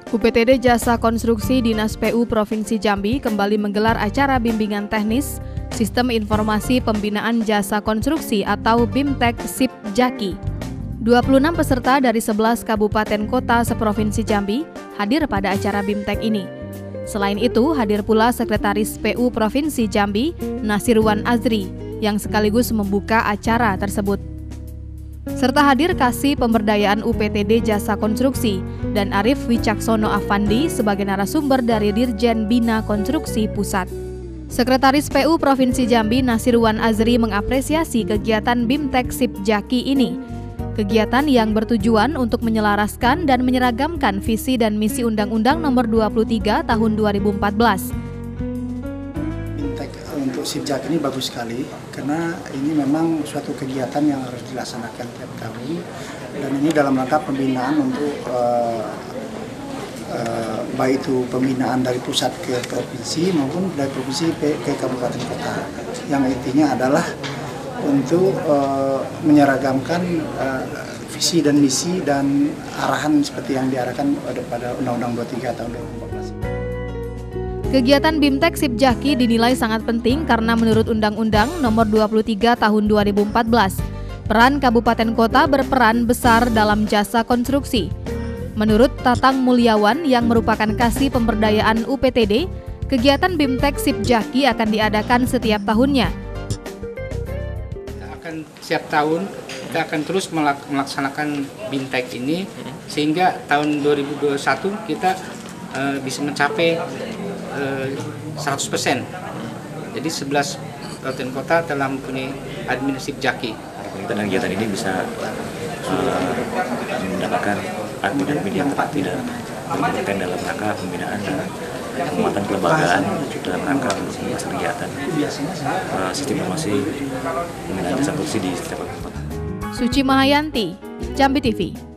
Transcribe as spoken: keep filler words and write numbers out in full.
U P T D Jasa Konstruksi Dinas P U Provinsi Jambi kembali menggelar acara bimbingan teknis Sistem Informasi Pembinaan Jasa Konstruksi atau BIMTEK SIP Jaki. dua puluh enam peserta dari sebelas kabupaten kota seprovinsi Jambi hadir pada acara BIMTEK ini. Selain itu, hadir pula Sekretaris P U Provinsi Jambi, Nasirwan Azri, yang sekaligus membuka acara tersebut. Serta hadir Kasih Pemberdayaan U P T D Jasa Konstruksi dan Arif Wicaksono Afandi sebagai narasumber dari Dirjen Bina Konstruksi Pusat. Sekretaris P U Provinsi Jambi Nasirwan Azri mengapresiasi kegiatan BIMTEK SIP Jaki ini. Kegiatan yang bertujuan untuk menyelaraskan dan menyeragamkan visi dan misi Undang-Undang Nomor dua puluh tiga Tahun dua ribu empat belas. BIMTEK untuk SIP Jaki ini bagus sekali karena ini memang suatu kegiatan yang harus dilaksanakan tiap tahun dan ini dalam rangka pembinaan untuk uh, uh, baik itu pembinaan dari pusat ke provinsi maupun dari provinsi ke kabupaten kota, yang intinya adalah untuk uh, menyeragamkan uh, visi dan misi dan arahan seperti yang diarahkan pada, pada Undang-Undang dua puluh tiga tahun dua ribu empat belas. Kegiatan BIMTEK SIP Jaki dinilai sangat penting karena menurut Undang-Undang Nomor dua puluh tiga Tahun dua ribu empat belas, peran kabupaten kota berperan besar dalam jasa konstruksi. Menurut Tatang Mulyawan yang merupakan Kasih Pemberdayaan U P T D, kegiatan BIMTEK SIP Jaki akan diadakan setiap tahunnya. Kita akan setiap tahun kita akan terus melaksanakan BIMTEK ini sehingga tahun dua ribu dua puluh satu kita uh, bisa mencapai uh, seratus persen. Jadi sebelas kabupaten kota telah mempunyai admin SIP Jaki. Dan kegiatan ini bisa uh, mendapatkan admin-admin yang tidak berkompeten dalam rangka pembinaan dan penguatan kelembagaan dalam rangka untuk membahas kegiatan uh, sistem informasi pembinaan jasa konstruksi di setiap kota. Suci Mahayanti, Jambi T V.